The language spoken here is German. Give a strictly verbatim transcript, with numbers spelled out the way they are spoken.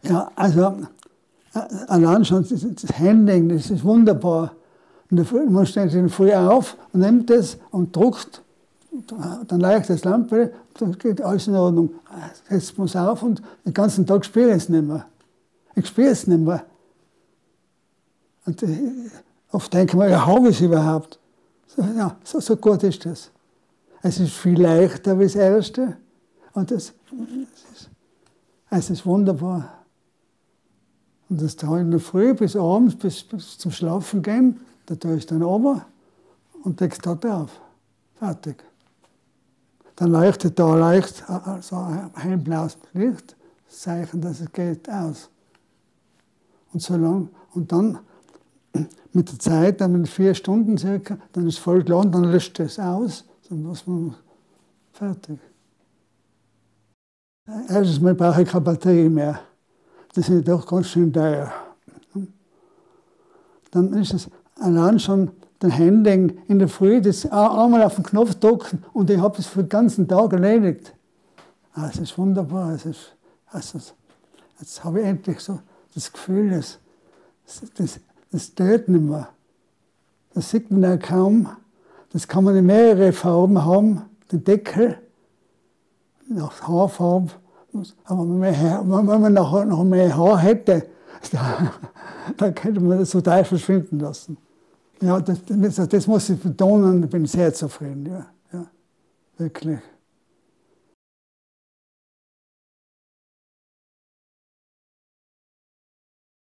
Ja, also allein schon das, das Handling, das ist wunderbar. Man stellt sich früh auf und nimmt das und druckt, dann leuchtet das Lampe, dann geht alles in Ordnung. Setzt man es auf und den ganzen Tag spüre ich es nicht mehr. Ich spüre es nicht mehr. Und oft denke ich mir, ja, habe ich es überhaupt? So, ja, so, so gut ist das. Es ist viel leichter wie das Erste und das, das ist, es ist wunderbar. Und das tue ich in der Früh bis abends, bis, bis zum Schlafen gehen, da tue ich dann runter und decke es dort auf. Fertig. Dann leuchtet da leicht so ein hellblaues Licht, das Zeichen, dass es geht, aus. Und so lang, und dann mit der Zeit, dann mit vier Stunden circa, dann ist es voll geladen, dann löscht es aus, dann muss man fertig. Erstens mal brauche ich keine Batterie mehr. Das ist doch ganz schön teuer. Dann ist es allein schon den Handling in der Früh, das einmal auf den Knopf drücken und ich habe es für den ganzen Tag erledigt. Ah, es ist wunderbar. Es ist, also, jetzt habe ich endlich so das Gefühl, das, das, das tötet nicht mehr. Das sieht man ja kaum. Das kann man in mehrere Farben haben, den Deckel, nach Haarfarbe. Aber wenn man noch, noch mehr Haar hätte, dann könnte man das total verschwinden lassen. Ja, das, das, das muss ich betonen, ich bin sehr zufrieden, ja, ja, wirklich.